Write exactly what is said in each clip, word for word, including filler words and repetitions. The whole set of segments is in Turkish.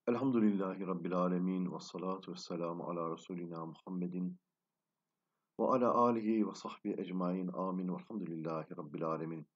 Elhamdülillahi Rabbil alemin ve salatu ve selamu ala Resulina Muhammedin ve ala alihi ve sahbihi ecmain amin velhamdülillahi Rabbil alemin.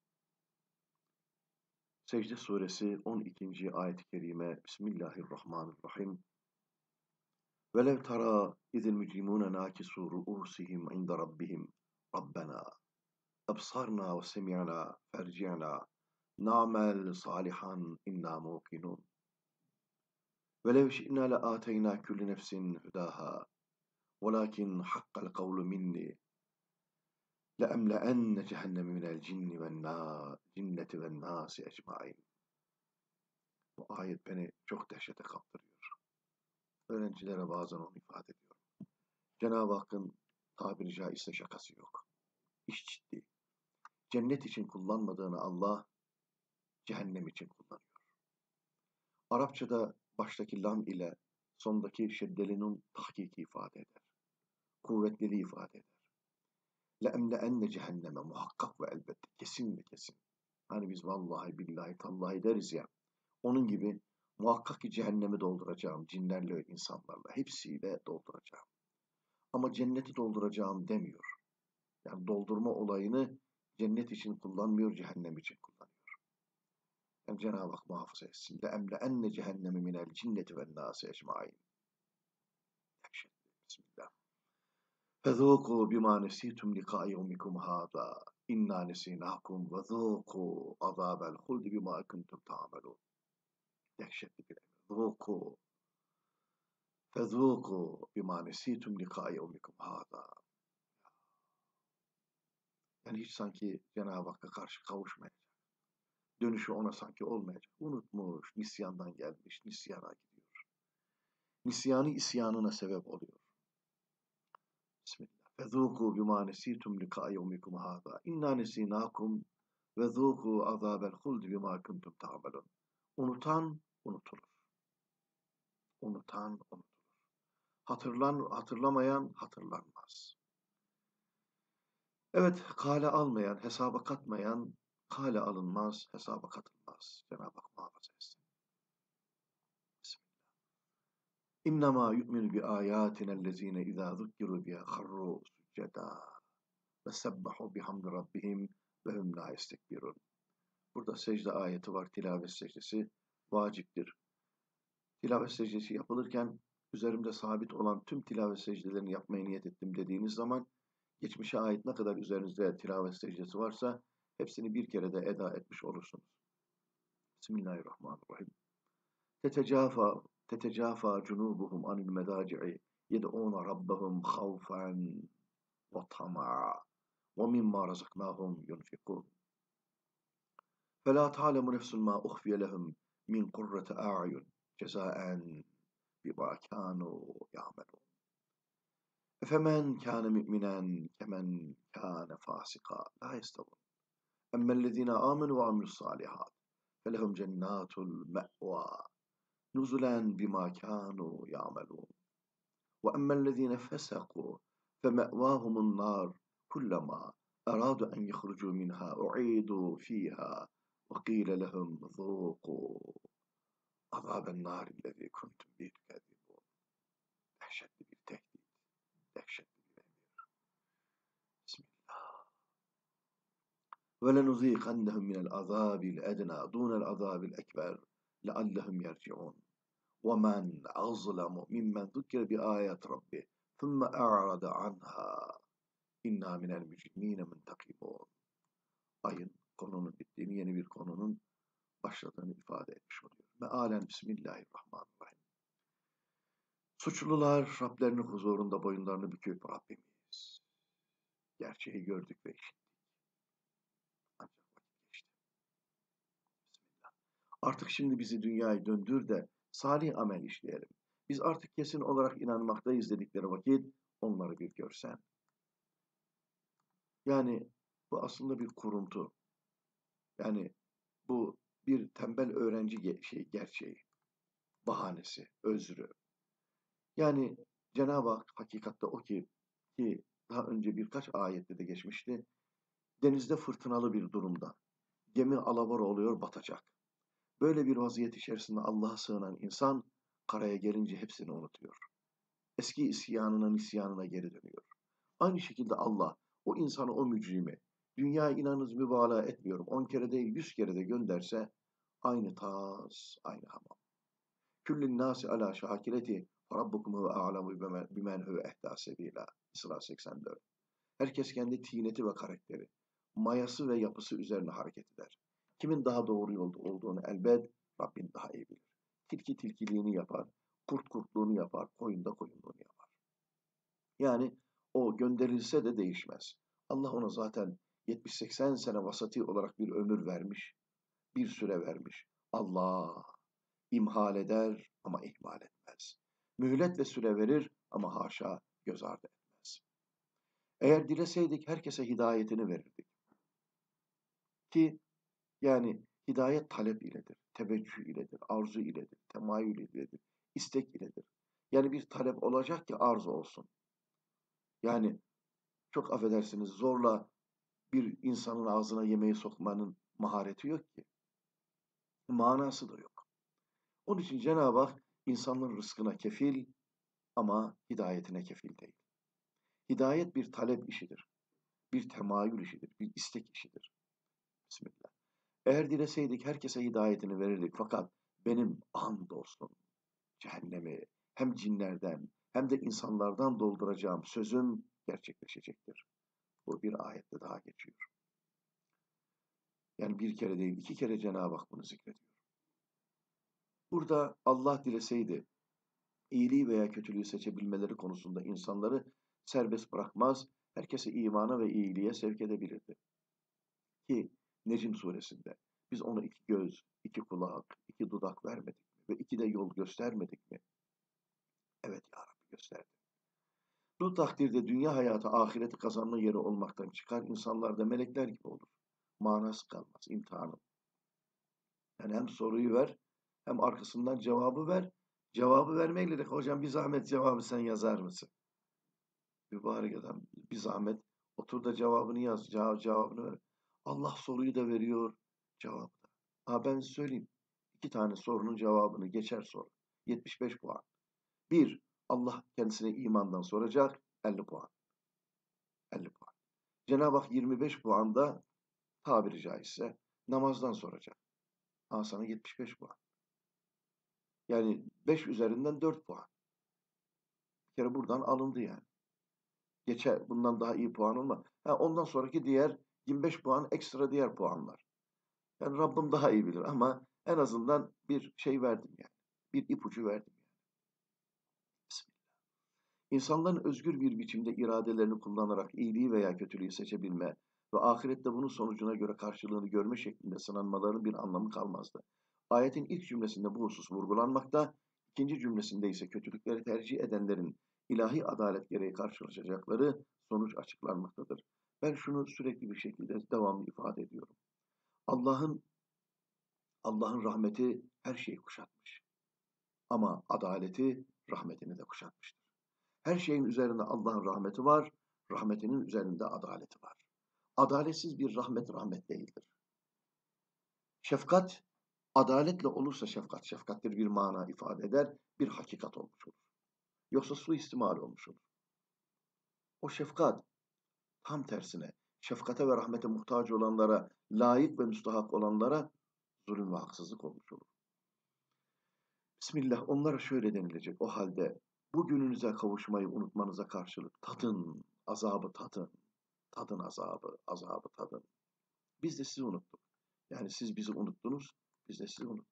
Secde suresi on ikinci ayet-i kerime. Bismillahirrahmanirrahim. Velev tara izil mücrimune nakisu ru'usihim inde rabbihim Rabbena absarna ve semi'na ferci'na na'mel salihan inna muqinun. Velev şi'na le ateyna kulli nefsin hudaha velakin hakkal kavlu minni لَأَمْلَأَنَّ جَهَنَّمَ مِنَ الْجِنِّ وَالنَّاسِ وَالنَّاسِ اَجْمَعِينَ. Bu ayet beni çok dehşete kaptırıyor. Öğrencilere bazen onu ifade ediyorum. Cenab-ı Hakk'ın tabiri caizse şakası yok. İş ciddi. Cennet için kullanmadığını Allah cehennem için kullanıyor. Arapçada baştaki lam ile sondaki şeddelinin tahkiki ifade eder. Kuvvetliliği ifade eder. لَاَمْلَأَنَّ cehenneme muhakkak ve elbette kesin ve kesin. Hani biz vallahi billahi tallahi deriz ya. Onun gibi muhakkak ki cehennemi dolduracağım cinlerle ve insanlarla. Hepsiyle dolduracağım. Ama cenneti dolduracağım demiyor. Yani doldurma olayını cennet için kullanmıyor, cehennem için kullanıyor. Yani Cenab-ı Hak muhafaza etsin. لَاَمْلَأَنَّ cehenneme minel cinneti ve nâsi ecmaîn. Bismillah. فَذُوقُوا بِمَا نَسِيتُمْ لِقَاءَ يَوْمِكُمْ هَذَا إِنَّا نَسِينَاكُمْ وَذُوقُوا عَذَابَ الْخُلْدِ بِمَا كُنْتُمْ تَعْمَلُونَ. Dehşetli bir emir. ذُوقُوا فَذُوقُوا بِمَا نَسِيتُمْ لِقَاءَ يَوْمِكُمْ هَذَا. Yani hiç sanki Cenab-ı Hakk'a karşı kavuşmayacak. Dönüşü ona sanki olmayacak. Unutmuş, nisyandan gelmiş, nisyana gidiyor. Nisyanı isyanına sebep oluyor. Bismillah. فَذُوقُوا بِمَا نَسِيتُمْ لِقَاءَ يَوْمِكُمْ هَذَا إِنَّا نَسِينَاكُمْ وَذُوقُوا عَذَابَ الْخُلْدِ بِمَا كُنْتُمْ تَعْمَلُونَ. Unutan unutulur. Unutan unutulur. Hatırlan, hatırlamayan hatırlanmaz. Evet, kale almayan, hesaba katmayan, kale alınmaz, hesaba katılmaz. Cenab-ı Hak muhafaza etsin. Bismillah. İnnemâ yu'minu bi âyâtinellezîne izâ zukkiru biha harru succedâ ve sebbahu bihamdi rabbihim ve hum la yestekbirun. Burada secde ayeti var. Tilavet secdesi vaciptir. Tilavet secdesi yapılırken üzerimde sabit olan tüm tilavet secdelerini yapmaya niyet ettim dediğiniz zaman geçmişe ait ne kadar üzerinizde tilavet secdesi varsa hepsini bir kere de eda etmiş olursunuz. Bismillahirrahmanirrahim. Tetecafa tetecafa cunubuhum anil medaci'i yed'ûne rabbahum havfen ve tama'a ve mimma razaknahum yunfikun. فَلَا تَعْلَمُ نَفْسٌ مَا أُخْفِيَ لَهُمْ مِنْ قُرَّةِ أَعْيُنٍ جَزَاءً بِمَا كَانُوا يَعْمَلُونَ. فَمَنْ كَانَ مُؤْمِنًا كَمَنْ كَانَ فَاسِقًا لَا يَسْتَوُونَ. أَمَّا الَّذِينَ آمَنُوا وَعَمِلُوا الصَّالِحَاتِ فَلَهُمْ جَنَّاتُ الْمَأْوَى نُزُلًا بِمَا كَانُوا يَعْمَلُونَ. وَأَمَّا الَّذِينَ فَسَقُوا فَمَأْوَاهُمُ النَّارُ كُلَّمَا أَرَادُوا أَنْ يَخْرُجُوا مِنْهَا أُعِيدُوا فِيهَا وَقِيلَ لَهُمْ ذُوقُوا عَذَابَ النَّارِ الَّذِي كُنْتُمْ بِهِ تُكَذِّبُونَ. Dehşetli bir tehdit, dehşetli bir emir. Bismillah. وَلَنُذِيقَنَّهُمْ مِنَ الْعَذَابِ الْأَدْنَى دُونَ الْعَذَابِ الْأَكْبَرِ لَعَلَّهُمْ يَرْجِعُونَ. وَمَنْ أَظْلَمُ مِمَّنْ ذُكِّرَ بِآيَاتِ رَبِّهِ ثُمَّ أَعْرَضَ عَنْهَا إِنَّا مِنَ الْمُجْرِمِينَ مُنْتَقِمُونَ. Ayın konunun bittiğini, yeni bir konunun başladığını ifade etmiş oluyor. Mealen Bismillahirrahmanirrahim. Suçlular Rablerinin huzurunda boyunlarını büküp Rabbimiz, gerçeği gördük ve işittik. Ancak vakit geçti. Bismillah. Artık şimdi bizi dünyaya döndür de salih amel işleyelim. Biz artık kesin olarak inanmaktayız dedikleri vakit onları bir görsen. Yani bu aslında bir kuruntu. Yani bu bir tembel öğrenci şey, gerçeği, bahanesi, özrü. Yani Cenab-ı Hak hakikatte o ki, ki daha önce birkaç ayette de geçmişti, denizde fırtınalı bir durumda. Gemi alabora oluyor, batacak. Böyle bir vaziyet içerisinde Allah'a sığınan insan karaya gelince hepsini unutuyor. Eski isyanına, nisyanına geri dönüyor. Aynı şekilde Allah o insanı, o mücrimi, dünyaya inanınız mübalağa etmiyorum, on kere değil yüz kere de gönderse aynı tas, aynı hamam. Küllün nâsi alâ şâkireti Rabbukum huve a'lemu bimen huve ehdâ sebîlâ. İsra seksen dört. Herkes kendi tineti ve karakteri, mayası ve yapısı üzerine hareket eder. Kimin daha doğru yolda olduğunu elbet Rabbin daha iyi bilir. Tilki tilkiliğini yapar, kurt kurtluğunu yapar, koyun da koyunluğunu yapar. Yani o gönderilse de değişmez. Allah ona zaten yetmiş seksen sene vasati olarak bir ömür vermiş, bir süre vermiş. Allah imhal eder ama ihmal etmez. Mühlet ve süre verir ama haşa göz ardı etmez. Eğer dileseydik herkese hidayetini verirdik. Ki yani hidayet talep iledir, teveccüh iledir, arzu iledir, temayül iledir, istek iledir. Yani bir talep olacak ki arzu olsun. Yani çok affedersiniz zorla bir insanın ağzına yemeği sokmanın mahareti yok ki. Manası da yok. Onun için Cenab-ı Hak insanların rızkına kefil ama hidayetine kefil değil. Hidayet bir talep işidir, bir temayül işidir, bir istek işidir. Bismillah. Eğer dileseydik herkese hidayetini verirdik fakat benim andolsun cehennemi hem cinlerden hem de insanlardan dolduracağım sözüm gerçekleşecektir. Bu bir ayette daha geçiyor. Yani bir kere değil iki kere Cenab-ı Hak bunu zikrediyor. Burada Allah dileseydi iyiliği veya kötülüğü seçebilmeleri konusunda insanları serbest bırakmaz, herkesi imana ve iyiliğe sevk edebilirdi. Ki Necm suresinde biz ona iki göz, iki kulak, iki dudak vermedik mi? Ve iki de yol göstermedik mi? Evet ya Rabbi gösterdi. Bu takdirde dünya hayatı ahireti kazanma yeri olmaktan çıkar, insanlar da melekler gibi olur. Manası kalmaz, imtihanı. Yani hem soruyu ver, hem arkasından cevabı ver. Cevabı vermeyle de hocam bir zahmet cevabı sen yazar mısın? Mübarek adam bir zahmet otur da cevabını yaz, cevap, cevabını ver. Allah soruyu da veriyor, cevabı da. Ha ben söyleyeyim. İki tane sorunun cevabını geçer soru. yetmiş beş puan. Bir, Allah kendisine imandan soracak, elli puan. elli puan. Cenab-ı Hak yirmi beş puanda tabiri caizse namazdan soracak. Ha sana yetmiş beş puan. Yani beş üzerinden dört puan. Bir kere buradan alındı yani. Geçer, bundan daha iyi puan olmaz. Ha, ondan sonraki diğer yirmi beş puan ekstra diğer puanlar. Yani Rabbim daha iyi bilir ama en azından bir şey verdim yani. Bir ipucu verdim yani. Bismillah. İnsanların özgür bir biçimde iradelerini kullanarak iyiliği veya kötülüğü seçebilme ve ahirette bunun sonucuna göre karşılığını görme şeklinde sınanmaların bir anlamı kalmazdı. Ayetin ilk cümlesinde bu husus vurgulanmakta, ikinci cümlesinde ise kötülükleri tercih edenlerin ilahi adalet gereği karşılaşacakları sonuç açıklanmaktadır. Ben şunu sürekli bir şekilde devamlı ifade ediyorum. Allah'ın Allah'ın rahmeti her şeyi kuşatmış. Ama adaleti rahmetini de kuşatmıştır. Her şeyin üzerinde Allah'ın rahmeti var, rahmetinin üzerinde adaleti var. Adaletsiz bir rahmet rahmet değildir. Şefkat, adaletle olursa şefkat, şefkattir bir mana ifade eder, bir hakikat olmuş olur. Yoksa suistimal olmuş olur. O şefkat, tam tersine, şefkate ve rahmete muhtaç olanlara, layık ve müstahak olanlara zulüm ve haksızlık olmuş olur. Bismillah, onlara şöyle denilecek o halde, bugününüze kavuşmayı unutmanıza karşılık tadın, azabı tadın, tadın azabı, azabı tadın. Biz de sizi unuttuk. Yani siz bizi unuttunuz, biz de sizi unuttuk.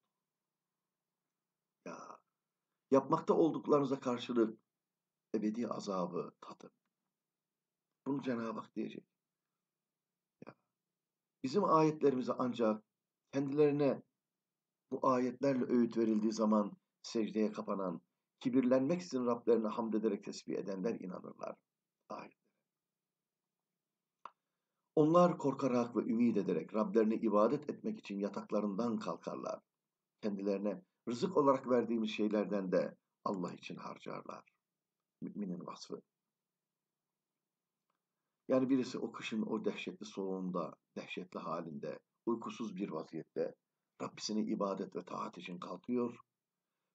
Ya, yapmakta olduklarınıza karşılık ebedi azabı tadın. Bunu Cenab-ı Hak diyecek. Ya, bizim ayetlerimize ancak kendilerine bu ayetlerle öğüt verildiği zaman secdeye kapanan, kibirlenmek için Rablerine hamd ederek tesbih edenler inanırlar. Ayet. Onlar korkarak ve ümit ederek Rablerine ibadet etmek için yataklarından kalkarlar. Kendilerine rızık olarak verdiğimiz şeylerden de Allah için harcarlar. Müminin vasfı. Yani birisi o kışın o dehşetli soğuğunda, dehşetli halinde, uykusuz bir vaziyette Rabbisine ibadet ve taat için kalkıyor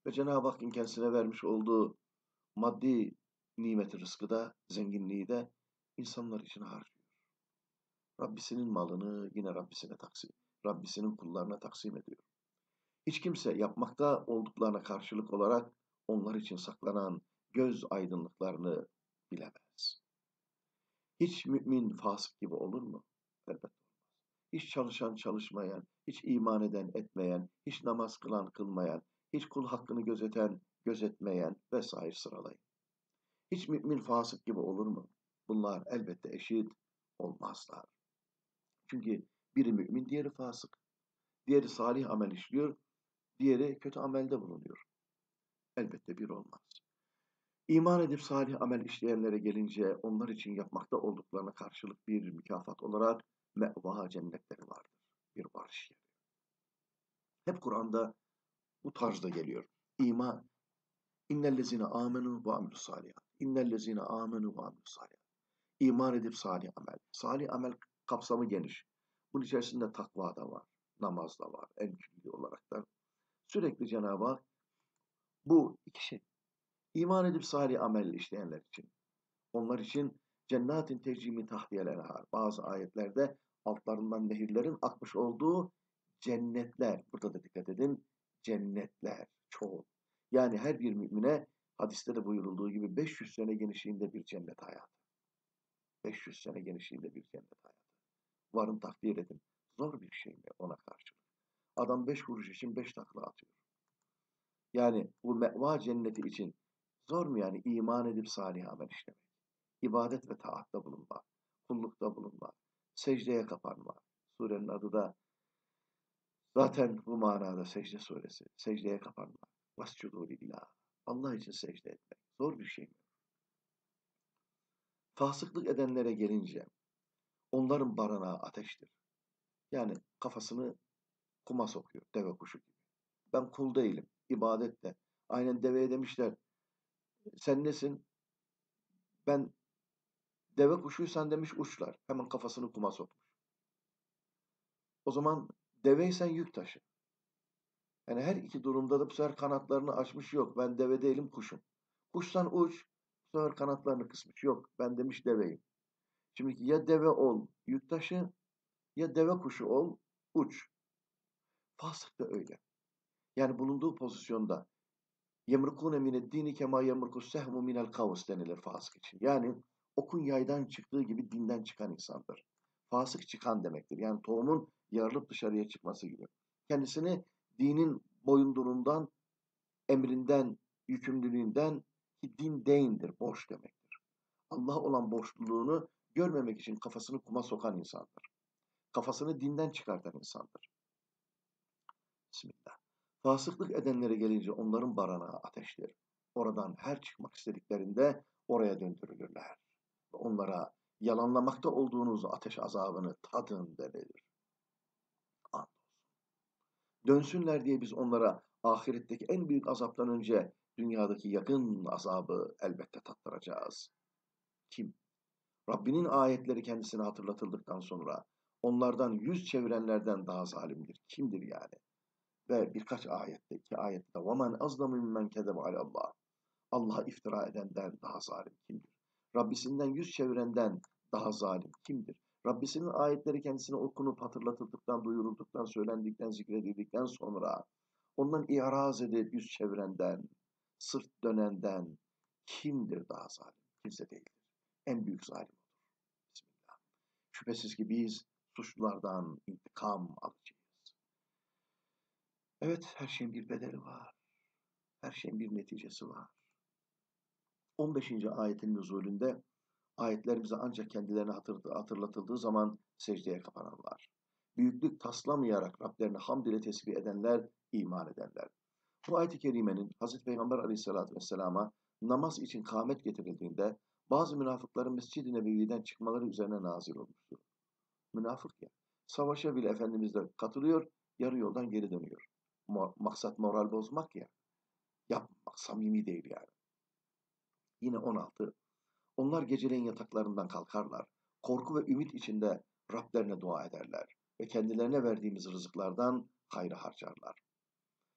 Ve Cenab-ı Hakk'ın kendisine vermiş olduğu maddi nimeti, rızkı da, zenginliği de insanlar için harcıyor. Rabbisinin malını yine Rabbisine taksim, Rabbisinin kullarına taksim ediyor. Hiç kimse yapmakta olduklarına karşılık olarak onlar için saklanan göz aydınlıklarını bilemez. Hiç mümin fasık gibi olur mu? Elbette. Hiç çalışan çalışmayan, hiç iman eden etmeyen, hiç namaz kılan kılmayan, hiç kul hakkını gözeten gözetmeyen vesaire sıralayın. Hiç mümin fasık gibi olur mu? Bunlar elbette eşit olmazlar. Çünkü biri mümin, diğeri fasık. Diğeri salih amel işliyor, diğeri kötü amelde bulunuyor. Elbette bir olmaz. İman edip salih amel işleyenlere gelince onlar için yapmakta olduklarına karşılık bir mükafat olarak mevva cennetleri vardır. Bir varış yeri. Hep Kur'an'da bu tarzda geliyor. İman. İnnellezine amenu ve amilus salihat. İnnellezine amenu ve amilus salihat. İman edip salih amel. Salih amel kapsamı geniş. Bunun içerisinde takva da var. Namaz da var. En külli olarak da. Sürekli Cenab-ı Hak bu iki şey. İman edip salih amel işleyenler için. Onlar için cennetin tecrimi tahtiyel enhar. Bazı ayetlerde altlarından nehirlerin akmış olduğu cennetler. Burada da dikkat edin. Cennetler. Çoğul. Yani her bir mümine hadiste de buyurulduğu gibi beş yüz sene genişliğinde bir cennet hayatı. beş yüz sene genişliğinde bir cennet hayatı. Varın takdir edin. Zor bir şey mi ona karşı? Adam beş kuruş için beş takla atıyor. Yani bu meva cenneti için zor mu yani iman edip salih amel işlemek? İbadet ve taatta bulunma, kullukta bulunma, secdeye kapanma. Surenin adı da zaten bu manada secde suresi. Secdeye kapanma. Vascudu lillah. Allah için secde etmek. Zor bir şey mi? Fasıklık edenlere gelince onların barınağı ateştir. Yani kafasını kuma sokuyor deve kuşu gibi. Ben kul değilim. İbadette. Aynen deveye demişler. Sen nesin? Ben deve kuşuysan demiş uçlar. Hemen kafasını kuma sokmuş. O zaman deveysen yük taşı. Yani her iki durumda da bu sefer kanatlarını açmış yok. Ben deve değilim kuşum. Kuşsan uç. Bu sefer kanatlarını kısmış. Yok ben demiş deveyim. Şimdi ya deve ol yük taşı ya deve kuşu ol uç. Fasık da öyle. Yani bulunduğu pozisyonda yemrukune mineddini kema yemrukus sehmu minel kavus denilir fasık için. Yani okun yaydan çıktığı gibi dinden çıkan insandır. Fasık çıkan demektir. Yani tohumun yarılıp dışarıya çıkması gibi. Kendisini dinin boyundurundan, emrinden, yükümlülüğünden ki din değindir, borç demektir. Allah olan borçluluğunu görmemek için kafasını kuma sokan insandır. Kafasını dinden çıkartan insandır. Bismillah. Fasıklık edenlere gelince onların baranağı ateştir. Oradan her çıkmak istediklerinde oraya döndürülürler. Onlara yalanlamakta olduğunuz ateş azabını tadın denilir. Dönsünler diye biz onlara ahiretteki en büyük azaptan önce dünyadaki yakın azabı elbette tattıracağız. Kim? Rabbinin ayetleri kendisine hatırlatıldıktan sonra onlardan yüz çevirenlerden daha zalimdir. Kimdir yani? Ve birkaç ayette, iki ayette وَمَنْ أَظْلَمُ مِمَّنْ كَذَبَ عَلَى اللّٰهِ Allah'a iftira edenden daha zalim kimdir? Rabbisinden yüz çevirenden daha zalim kimdir? Rabbisinin ayetleri kendisine okunup hatırlatıldıktan, duyurulduktan, söylendikten, zikredildikten sonra ondan i'raz edip yüz çevirenden, sırt dönenden kimdir daha zalim? Kimse değildir. En büyük zalim odur. Bismillah. Şüphesiz ki biz suçlulardan intikam alacağız. Evet, her şeyin bir bedeli var. Her şeyin bir neticesi var. on beşinci ayetin nüzulünde ayetler bize ancak kendilerine hatırlatıldığı zaman secdeye kapananlar. Büyüklük taslamayarak Rablerine hamd ile tesbih edenler, iman edenler. Bu ayet-i kerimenin Hazreti Peygamber aleyhissalatü vesselama namaz için kâmet getirildiğinde bazı münafıkların Mescid-i Nebevi'den çıkmaları üzerine nazil olmuştur. Münafık ya. Savaşa bile Efendimiz'le katılıyor, yarı yoldan geri dönüyor. Maksat moral bozmak ya. Yapmak samimi değil yani. Yine on altı. Onlar geceleyin yataklarından kalkarlar. Korku ve ümit içinde Rablerine dua ederler. Ve kendilerine verdiğimiz rızıklardan hayrı harcarlar.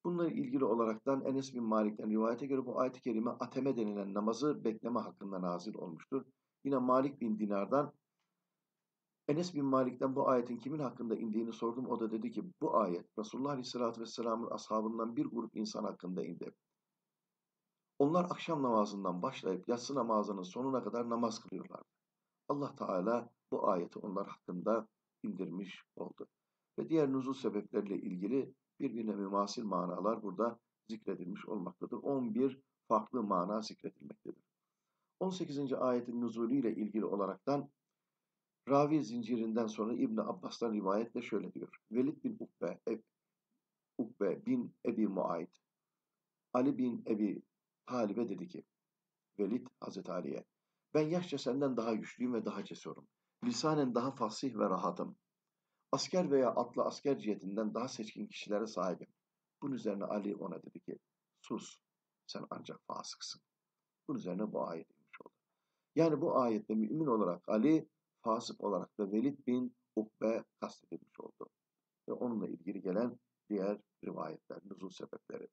Bununla ilgili olaraktan Enes bin Malik'ten rivayete göre bu ayet-i kerime ateme denilen namazı bekleme hakkında nazil olmuştur. Yine Malik bin Dinar'dan Enes bin Malik'ten bu ayetin kimin hakkında indiğini sordum. O da dedi ki bu ayet Resulullah Aleyhisselatü Vesselam'ın ashabından bir grup insan hakkında indi. Onlar akşam namazından başlayıp yatsı namazının sonuna kadar namaz kılıyorlar. Allah Teala bu ayeti onlar hakkında indirmiş oldu. Ve diğer nuzul sebepleriyle ilgili birbirine mümasil manalar burada zikredilmiş olmaktadır. on bir farklı mana zikredilmektedir. on sekizinci ayetin nuzulü ile ilgili olaraktan ravi zincirinden sonra İbn Abbas'tan rivayetle şöyle diyor. Velid bin Ukbe, e, Ukbe bin Ebi Muayt, Ali bin Ebi Talib'e dedi ki, Velid Hazreti Ali'ye, ben yaşça senden daha güçlüyüm ve daha cesurum. Lisanen daha fasih ve rahatım. Asker veya atlı asker cihetinden daha seçkin kişilere sahibim. Bunun üzerine Ali ona dedi ki, sus, sen ancak fasıksın. Bunun üzerine bu ayet inmiş oldu. Yani bu ayette mümin olarak Ali, fasık olarak da Velid bin Ukbe kastedilmiş oldu. Ve onunla ilgili gelen diğer rivayetler, nüzul sebepleri.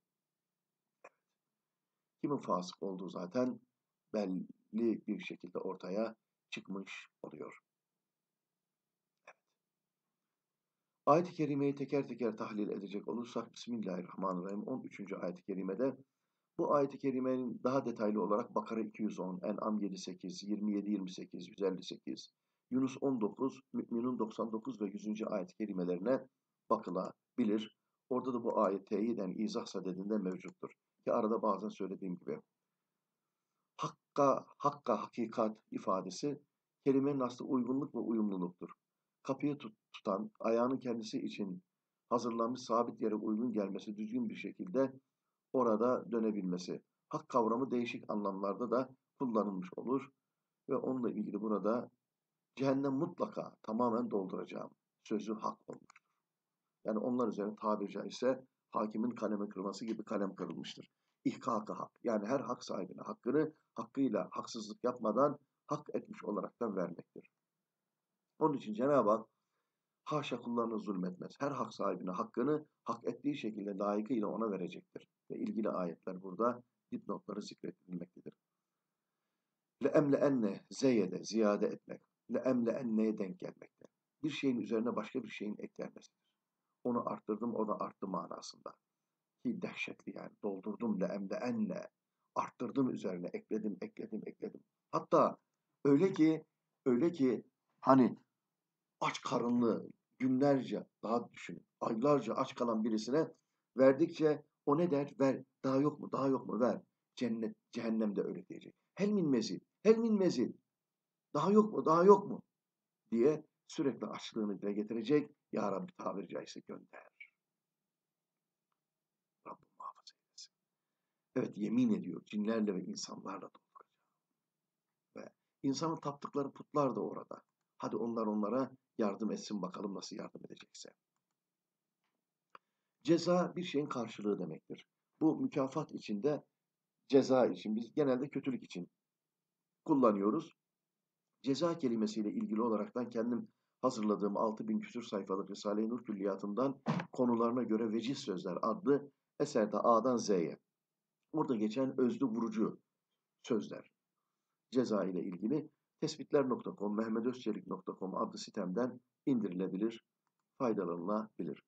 Kimin fasık olduğu zaten belli bir şekilde ortaya çıkmış oluyor. Ayet-i Kerime'yi teker teker tahlil edecek olursak Bismillahirrahmanirrahim on üçüncü ayet-i kerimede bu ayet-i kerimenin daha detaylı olarak Bakara iki yüz on, En'am yedi sekiz, yirmi yedi yirmi sekiz, yüz elli sekiz, Yunus on dokuz, Mü'minun doksan dokuz ve yüzüncü ayet-i kerimelerine bakılabilir. Orada da bu ayet teyiden izah sadedinde mevcuttur. Ki arada bazen söylediğim gibi hakka, hakka hakikat ifadesi kelimenin aslı uygunluk ve uyumluluktur. Kapıyı tut, tutan, ayağının kendisi için hazırlanmış sabit yere uygun gelmesi, düzgün bir şekilde orada dönebilmesi. Hak kavramı değişik anlamlarda da kullanılmış olur ve onunla ilgili burada cehennem mutlaka tamamen dolduracağım sözü hak olmuştur. Yani onlar üzerine tabiri caizse hakimin kalemi kırması gibi kalem kırılmıştır. İhkak-ı hak. Yani her hak sahibine hakkını hakkıyla haksızlık yapmadan hak etmiş olaraktan vermektir. Onun için Cenab-ı Hak haşa kullarına zulmetmez. Her hak sahibine hakkını hak ettiği şekilde layıkıyla ona verecektir. Ve ilgili ayetler burada dipnotları zikredilmektedir. Le'emle'enne zeyede ziyade etmek. Le'emle'enneye denk gelmekte. Bir şeyin üzerine başka bir şeyin eklenmesidir. Onu arttırdım, o da arttı manasında. Ki dehşetli yani. Doldurdum le'emle'enne. Arttırdım üzerine, ekledim, ekledim, ekledim. Hatta öyle ki, öyle ki hani aç karınlı günlerce, daha düşünün, aylarca aç kalan birisine verdikçe o ne der? Ver, daha yok mu, daha yok mu, ver. Cennet, cehennemde öyle diyecek. Hel min mezid, hel min mezid. Daha yok mu, daha yok mu diye sürekli açlığını dile getirecek. Ya Rabbi tabiri caizse gönder. Rabbim muhafaza eylesin. Evet yemin ediyor cinlerle ve insanlarla dolduracak. Ve insanın taptıkları putlar da orada. Hadi onlar onlara yardım etsin bakalım nasıl yardım edecekse. Ceza bir şeyin karşılığı demektir. Bu mükafat içinde ceza için biz genelde kötülük için kullanıyoruz. Ceza kelimesiyle ilgili olaraktan kendim hazırladığım altı bin küsur sayfalık Risale-i Nur Külliyatı'ndan konularına göre Veciz Sözler adlı eserde A'dan Z'ye. Orada geçen özlü vurucu sözler. Ceza ile ilgili tespitler nokta com, mehmetözçelik nokta com adlı sitemden indirilebilir, faydalanılabilir.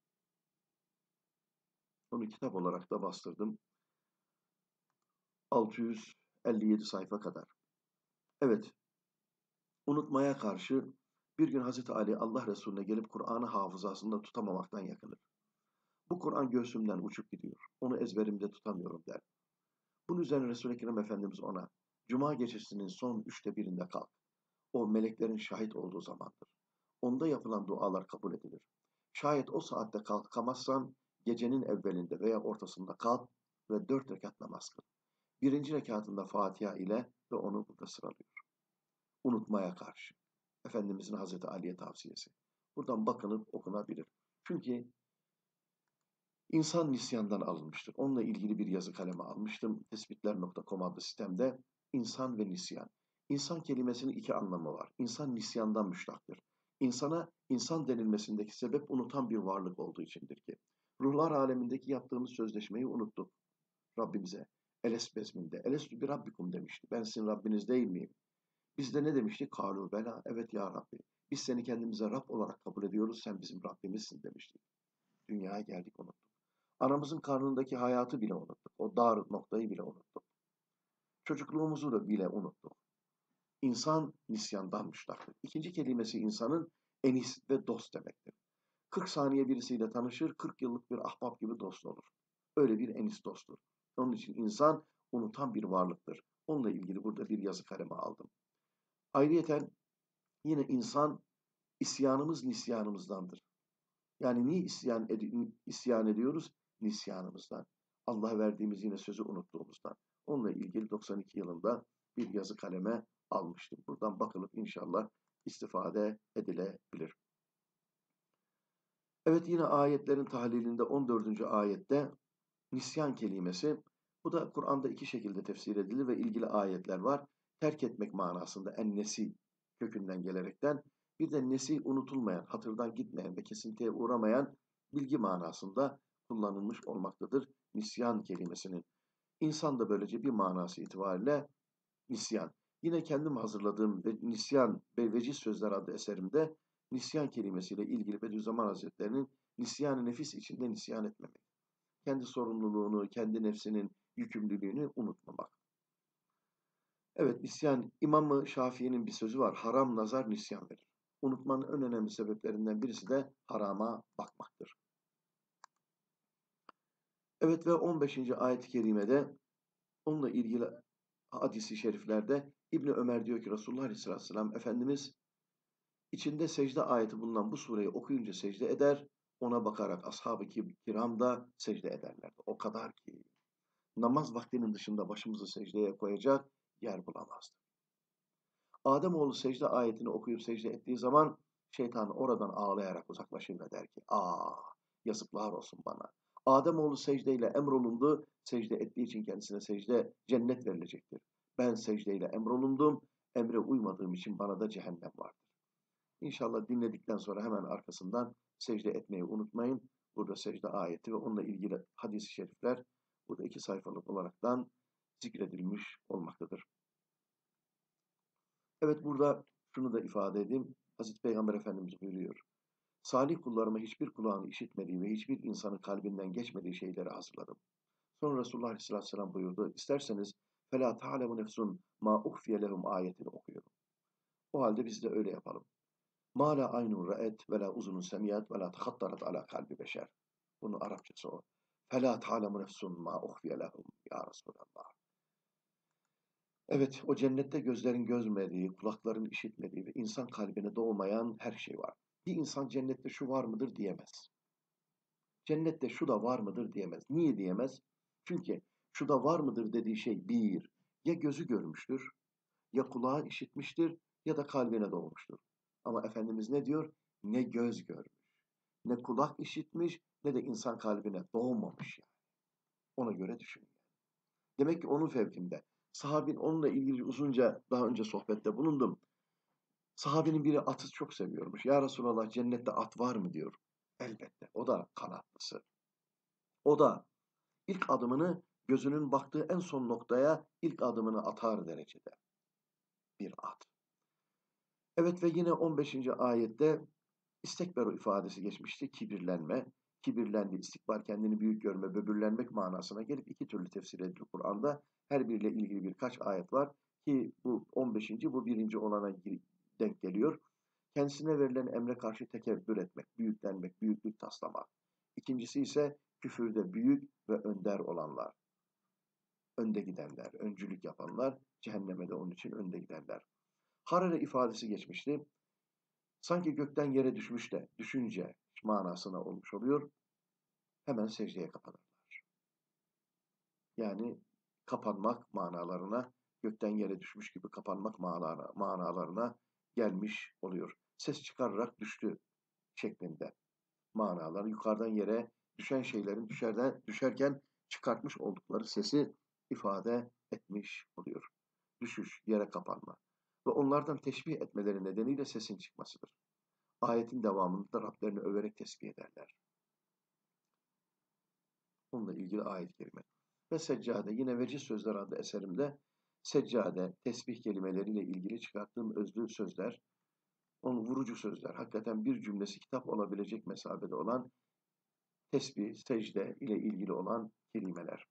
Onu kitap olarak da bastırdım. altı yüz elli yedi sayfa kadar. Evet, unutmaya karşı bir gün Hazreti Ali Allah Resulüne gelip Kur'an'ı hafızasında tutamamaktan yakınır. Bu Kur'an göğsümden uçup gidiyor. Onu ezberimde tutamıyorum der. Bunun üzerine Resul-i Ekrem Efendimiz ona, Cuma gecesinin son üçte birinde kalk. O meleklerin şahit olduğu zamandır. Onda yapılan dualar kabul edilir. Şayet o saatte kalkamazsan gecenin evvelinde veya ortasında kalk ve dört rekat namaz kıl. Birinci rekatında Fatiha ile ve onu burada sıralıyor. Unutmaya karşı. Efendimizin Hazreti Ali'ye tavsiyesi. Buradan bakınıp okunabilir. Çünkü insan nisyandan alınmıştır. Onunla ilgili bir yazı kaleme almıştım. tespitler nokta com adlı sistemde insan ve nisyan. İnsan kelimesinin iki anlamı var. İnsan nisyandan müştaktır. İnsana insan denilmesindeki sebep unutan bir varlık olduğu içindir ki. Ruhlar alemindeki yaptığımız sözleşmeyi unuttuk Rabbimize. Eles bezminde. Elestü bir Rabbikum demişti. Ben sizin Rabbiniz değil miyim? Biz de ne demiştik? Kalu bela. Evet ya Rabbi. Biz seni kendimize Rab olarak kabul ediyoruz. Sen bizim Rabbimizsin demiştik. Dünyaya geldik unuttuk. Anamızın karnındaki hayatı bile unuttuk. O dar noktayı bile unuttuk. Çocukluğumuzu da bile unuttuk. İnsan nisyandan müştaktır. İkinci kelimesi insanın enis ve dost demektir. kırk saniye birisiyle tanışır, kırk yıllık bir ahbap gibi dost olur. Öyle bir enis dosttur. Onun için insan unutan bir varlıktır. Onunla ilgili burada bir yazı kaleme aldım. Ayrıyeten yine insan isyanımız nisyanımızdandır. Yani niye isyan, ed- isyan ediyoruz? Nisyanımızdan. Allah verdiğimiz yine sözü unuttuğumuzdan. Onunla ilgili doksan iki yılında bir yazı kaleme almıştım. Buradan bakılıp inşallah istifade edilebilir. Evet yine ayetlerin tahlilinde on dördüncü ayette nisyan kelimesi, bu da Kur'an'da iki şekilde tefsir edilir ve ilgili ayetler var. Terk etmek manasında en-nesi kökünden gelerekten, bir de nesi unutulmayan, hatırdan gitmeyen ve kesintiye uğramayan bilgi manasında kullanılmış olmaktadır nisyan kelimesinin. İnsan da böylece bir manası itibariyle nisyan. Yine kendim hazırladığım ve Nisyan ve Veciz Sözler adlı eserimde nisyan kelimesiyle ilgili Bediüzzaman Hazretleri'nin nisyan-ı nefis içinde nisyan etmemek. Kendi sorumluluğunu, kendi nefsinin yükümlülüğünü unutmamak. Evet, nisyan, İmam-ı Şafii'nin bir sözü var. Haram nazar nisyan verir. Unutmanın en önemli sebeplerinden birisi de harama bakmaktır. Evet ve on beşinci ayet-i kerimede onunla ilgili hadis-i şeriflerde İbni Ömer diyor ki Resulullah Aleyhisselatü Vesselam Efendimiz içinde secde ayeti bulunan bu sureyi okuyunca secde eder, ona bakarak ashab-ı kiram da secde ederlerdi. O kadar ki namaz vaktinin dışında başımızı secdeye koyacak yer bulamazdı. Ademoğlu secde ayetini okuyup secde ettiği zaman şeytan oradan ağlayarak uzaklaşır ve der ki aa yazıklar olsun bana. Ademoğlu secdeyle emrolundu, secde ettiği için kendisine secde cennet verilecektir. Ben secdeyle emrolundum, emre uymadığım için bana da cehennem vardır. İnşallah dinledikten sonra hemen arkasından secde etmeyi unutmayın. Burada secde ayeti ve onunla ilgili hadis-i şerifler burada iki sayfalık olaraktan zikredilmiş olmaktadır. Evet burada şunu da ifade edeyim. Hazreti Peygamber Efendimiz buyuruyor. Salih kullarıma hiçbir kulağını işitmediği ve hiçbir insanın kalbinden geçmediği şeyleri hazırladım. Sonra Resulullah Aleyhisselatü Vesselam buyurdu. İsterseniz فَلَا تَعْلَمُ نَفْسٌ مَا اُخْفِيَ لَهُمْ ayetini okuyalım. O halde biz de öyle yapalım. مَا لَا عَيْنٌ رَأَتْ وَلَا اُذُنٌ سَمِيَتْ وَلَا تَخَطَّرَتْ عَلَى kalbi beşer. Bunun Arapçası o. فَلَا تَعْلَمُ نَفْسٌ مَا اُخْفِيَ لَهُمْ Ya Resulallah. Evet, o cennette gözlerin görmediği, kulakların işitmediği ve insan kalbine doğmayan her şey var. Bir insan cennette şu var mıdır diyemez. Cennette şu da var mıdır diyemez. Niye diyemez? Çünkü şu da var mıdır dediği şey bir, ya gözü görmüştür, ya kulağı işitmiştir, ya da kalbine doğmuştur. Ama Efendimiz ne diyor? Ne göz görmüş, ne kulak işitmiş, ne de insan kalbine doğmamış yani. Ona göre düşünün. Demek ki onun fevkinde. Sahabin onunla ilgili uzunca daha önce sohbette bulundum. Sahabinin biri atı çok seviyormuş. Ya Resulallah cennette at var mı diyor. Elbette. O da kanatlısı. O da ilk adımını gözünün baktığı en son noktaya ilk adımını atar derecede. Bir at. Evet ve yine on beşinci ayette istekberu ifadesi geçmişti. Kibirlenme. Kibirlendi, istikbar kendini büyük görme, böbürlenmek manasına gelip iki türlü tefsir edilir Kur'an'da. Her biriyle ilgili birkaç ayet var ki bu on beşinci bu birinci olana denk geliyor. Kendisine verilen emre karşı tekebbür etmek, büyüklenmek, büyüklük taslamak. İkincisi ise küfürde büyük ve önder olanlar. Önde gidenler, öncülük yapanlar, cehenneme de onun için önde gidenler. Harare ifadesi geçmişti. Sanki gökten yere düşmüş de düşünce manasına olmuş oluyor. Hemen secdeye kapanırlar. Yani kapanmak manalarına, gökten yere düşmüş gibi kapanmak manalarına gelmiş oluyor. Ses çıkararak düştü şeklinde manalar. Yukarıdan yere düşen şeylerin düşerden, düşerken çıkartmış oldukları sesi ifade etmiş oluyor. Düşüş, yere kapanma. Ve onlardan teşbih etmeleri nedeniyle sesin çıkmasıdır. Ayetin devamında Rablerini överek tesbih ederler. Onunla ilgili ayet-i kerime. Ve seccade, yine Veciz Sözler adlı eserimde seccade, tesbih kelimeleriyle ilgili çıkarttığım özlü sözler, onun vurucu sözler, hakikaten bir cümlesi kitap olabilecek mesabede olan tesbih, secde ile ilgili olan kelimeler.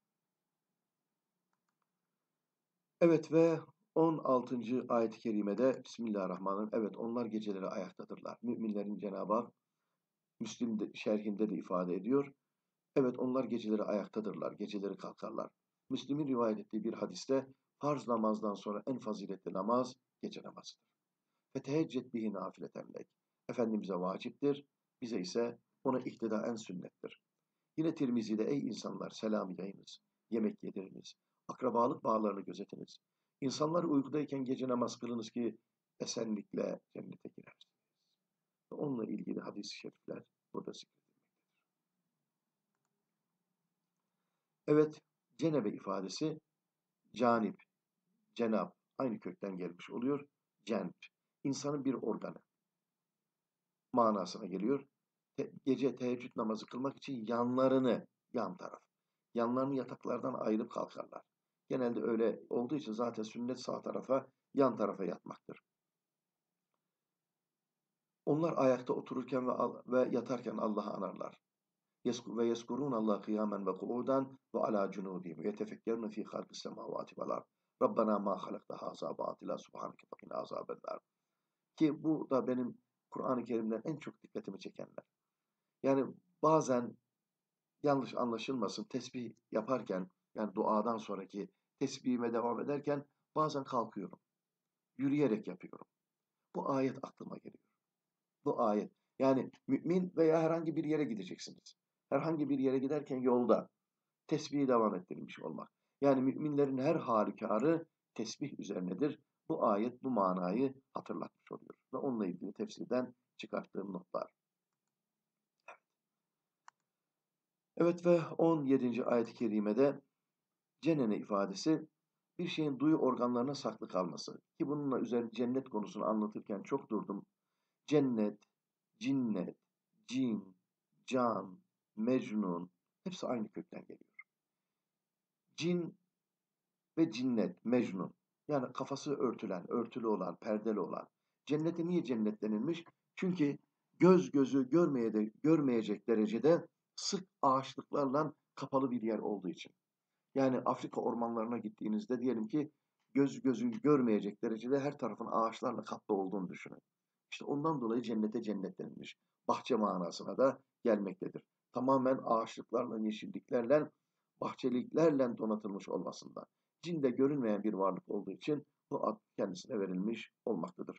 Evet ve on altıncı ayet-i kerimede Bismillahirrahmanirrahim. Evet, onlar geceleri ayaktadırlar. Müminlerin Cenab-ı Hak Müslim de, şerhinde de ifade ediyor. Evet, onlar geceleri ayaktadırlar, geceleri kalkarlar. Müslim'in rivayet ettiği bir hadiste farz namazdan sonra en faziletli namaz gece namazıdır. Feteheccet bihi nafileten lek. Efendimiz'e vaciptir, bize ise ona iktidaen sünnettir. Yine Tirmizi'de ey insanlar selam yayınız, yemek yediriniz, akrabalık bağlarını gözetiniz. İnsanlar uykudayken gece namaz kılınız ki esenlikle cennete girersiniz. Onunla ilgili hadis-i şerifler burada zikredilmektedir. Evet, cenebe ifadesi canip, cenap aynı kökten gelmiş oluyor. Cenp, insanın bir organı manasına geliyor. Te- gece teheccüd namazı kılmak için yanlarını, yan taraf, yanlarını yataklardan ayırıp kalkarlar. Genelde öyle olduğu için zaten sünnet sağ tarafa, yan tarafa yatmaktır. Onlar ayakta otururken ve, ve yatarken Allah'ı anarlar. Ve yeskurun Allah kıyamen ve kuudan ve ala cunubihim ve yetefekkerun fi halqis semavati vel ard. Rabbena ma halakta haza batila subhaneke fakina azabennar. Ki bu da benim Kur'an-ı Kerim'den en çok dikkatimi çekenler. Yani bazen yanlış anlaşılmasın, tesbih yaparken, yani duadan sonraki tesbihime devam ederken bazen kalkıyorum. Yürüyerek yapıyorum. Bu ayet aklıma geliyor. Bu ayet. Yani mümin veya herhangi bir yere gideceksiniz. Herhangi bir yere giderken yolda tesbihi devam ettirilmiş olmak. Yani müminlerin her halükarı tesbih üzerinedir. Bu ayet bu manayı hatırlatmış oluyor. Ve onunla ilgili tefsirden çıkarttığım notlar. Evet ve on yedinci ayet-i kerimede cenene ifadesi bir şeyin duyu organlarına saklı kalması. Ki bununla üzerine cennet konusunu anlatırken çok durdum. Cennet, cinnet, cin, can, mecnun hepsi aynı kökten geliyor. Cin ve cinnet, mecnun. Yani kafası örtülen, örtülü olan, perdeli olan. Cennete niye cennet denilmiş? Çünkü göz gözü görmeye de, görmeyecek derecede sık ağaçlıklarla kapalı bir yer olduğu için. Yani Afrika ormanlarına gittiğinizde diyelim ki göz gözü görmeyecek derecede her tarafın ağaçlarla kaplı olduğunu düşünün. İşte ondan dolayı cennete cennet denilmiş. Bahçe manasına da gelmektedir. Tamamen ağaçlıklarla, yeşilliklerle, bahçeliklerle donatılmış olmasından. Cinde görünmeyen bir varlık olduğu için bu ad kendisine verilmiş olmaktadır.